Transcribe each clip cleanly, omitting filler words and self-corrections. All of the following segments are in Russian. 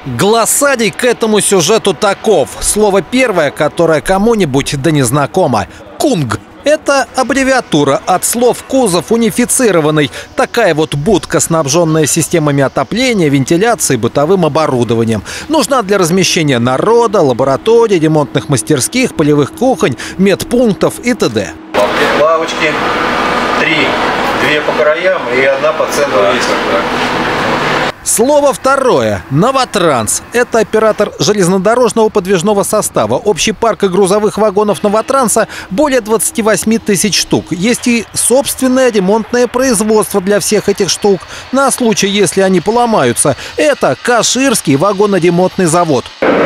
Глоссарий к этому сюжету таков. Слово первое, которое кому-нибудь да не знакомо. Кунг. Это аббревиатура от слов «кузов унифицированный». Такая вот будка, снабженная системами отопления, вентиляции, бытовым оборудованием. Нужна для размещения народа, лабораторий, ремонтных мастерских, полевых кухонь, медпунктов и т.д. Лавочки 3. 2 по краям и 1 по центру. Слово второе. «Новотранс». Это оператор железнодорожного подвижного состава. Общий парк и грузовых вагонов «Новотранса» более 28 тысяч штук. Есть и собственное ремонтное производство для всех этих штук. На случай, если они поломаются. Это Каширский вагоноремонтный завод.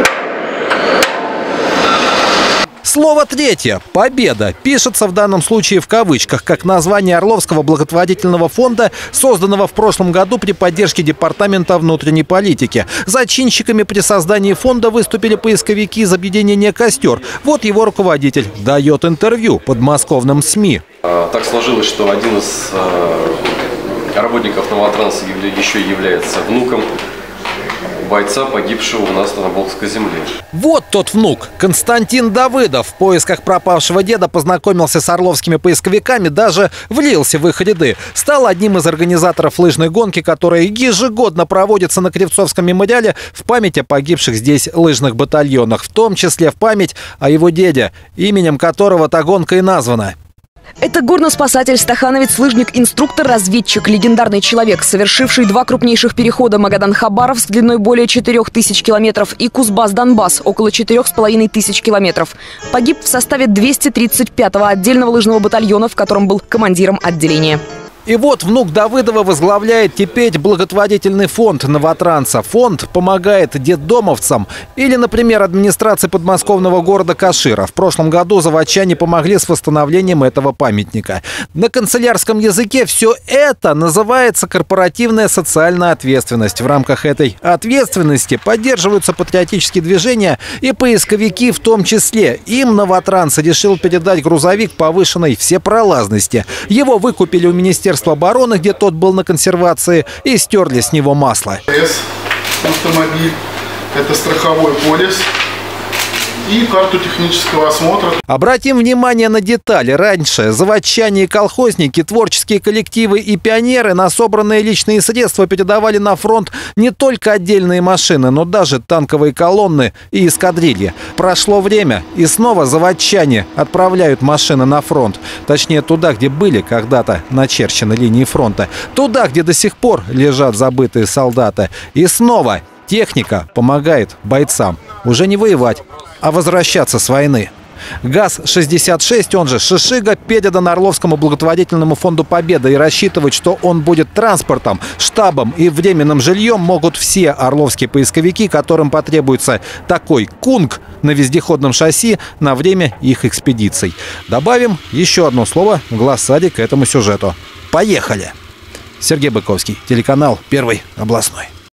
Слово третье. «Победа» пишется в данном случае в кавычках, как название Орловского благотворительного фонда, созданного в прошлом году при поддержке Департамента внутренней политики. Зачинщиками при создании фонда выступили поисковики из объединения «Костер». Вот его руководитель дает интервью подмосковным СМИ. Так сложилось, что один из работников «Новотранса» еще является внуком бойца, погибшего у нас на Волжской земле. Вот тот внук. Константин Давыдов в поисках пропавшего деда познакомился с орловскими поисковиками, даже влился в их ряды. Стал одним из организаторов лыжной гонки, которая ежегодно проводится на Кривцовском мемориале в память о погибших здесь лыжных батальонах, в том числе в память о его деде, именем которого та гонка и названа. Это горноспасатель, стахановец, лыжник, инструктор, разведчик, легендарный человек, совершивший 2 крупнейших перехода Магадан-Хабаровск длиной более 4000 километров и Кузбасс-Донбасс около 4500 километров. Погиб в составе 235-го отдельного лыжного батальона, в котором был командиром отделения. И вот внук Давыдова возглавляет теперь благотворительный фонд «Новотранса». Фонд помогает детдомовцам или, например, администрации подмосковного города Кашира. В прошлом году заводчане помогли с восстановлением этого памятника. На канцелярском языке все это называется корпоративная социальная ответственность. В рамках этой ответственности поддерживаются патриотические движения и поисковики в том числе. Им «Новотранс» решил передать грузовик повышенной всепролазности. Его выкупили у Министерства обороны, где тот был на консервации, и стерли с него масло. Автомобиль, это страховой полис и карту технического осмотра. Обратим внимание на детали. Раньше заводчане и колхозники, творческие коллективы и пионеры на собранные личные средства передавали на фронт не только отдельные машины, но даже танковые колонны и эскадрильи. Прошло время, и снова заводчане отправляют машины на фронт. Точнее, туда, где были когда-то начерчены линии фронта. Туда, где до сих пор лежат забытые солдаты. И снова техника помогает бойцам уже не воевать, а возвращаться с войны. ГАЗ-66, он же «Шишига», передан Орловскому благотворительному фонду «Победа», и рассчитывать, что он будет транспортом, штабом и временным жильем, могут все орловские поисковики, которым потребуется такой «Кунг» на вездеходном шасси на время их экспедиций. Добавим еще одно слово в глоссарий к этому сюжету. Поехали! Сергей Быковский, телеканал «Первый областной».